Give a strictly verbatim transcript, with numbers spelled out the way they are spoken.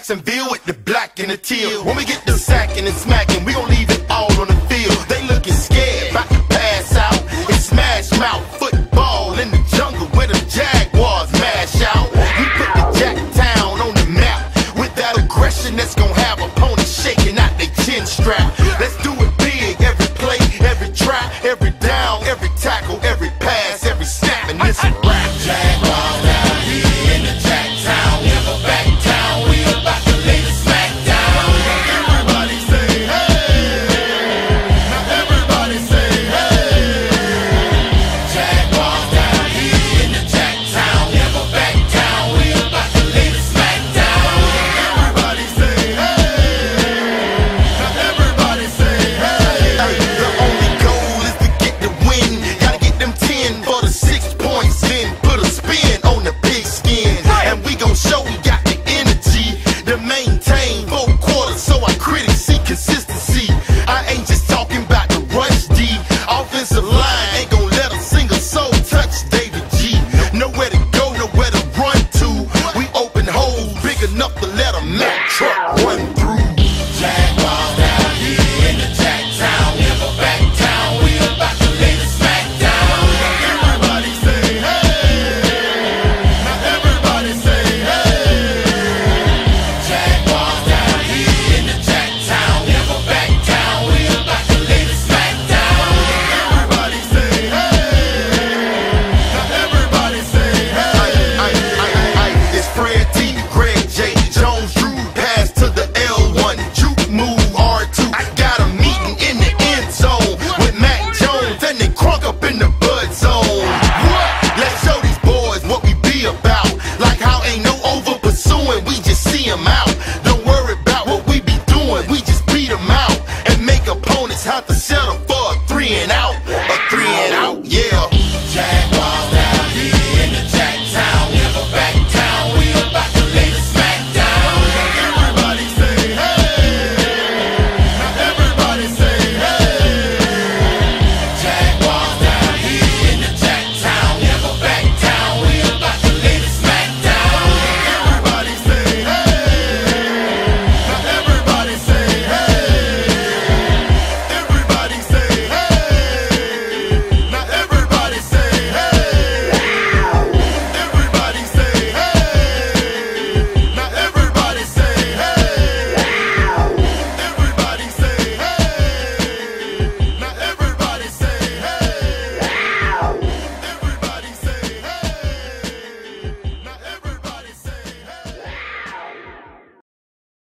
Jacksonville with the black and the teal. When we get the sacking and smacking, we gon' leave it all on the field. They looking scared, about to pass out and smash mouth. Football in the jungle where the Jaguars mash out. We put the Jacktown on the map with that aggression that's gon' have opponents shaking out their chin strap. Let's do it big, every play, every try, every down, every tackle, every pass, every snap, and this a rap. Jaguars down here in the Jacktown, never back down. We about to lay the smack down. Everybody say hey, now everybody say hey. Jaguars down here in the Jacktown, never back down. We about to lay the smack down. Everybody say hey, now everybody say hey. The only goal is to get the win. Gotta get them ten for the six points, then put a spin on the big skin. And we gon' show we got the energy to maintain four quarters, so our critics see consistency. I ain't just talking about the rush D. Offensive line ain't gon' let a single soul touch David G. Nowhere to go, nowhere to run to. We open holes big enough to let a Mack truck run through. Jaguars down here in the Jacktown, never back down. We about to lay the smack down. Everybody say hey, now everybody say hey. Jaguars down here in the Jacktown, never back down. We about to lay the smack down. Everybody say hey, now everybody say hey. I, I, I, I, it's Fred T, Greg J, Jones, Drew, pass to the L one, juke move R two. I got a meeting in the end zone with Mac Jones and they crunk up in the bud zone. What? Let's show these boys what we be about. Like how ain't no over pursuing, we just see 'em out. Don't worry about what we be doing, we just beat 'em out and make opponents have to settle for a three and out, a three and out, yeah. Jaguars.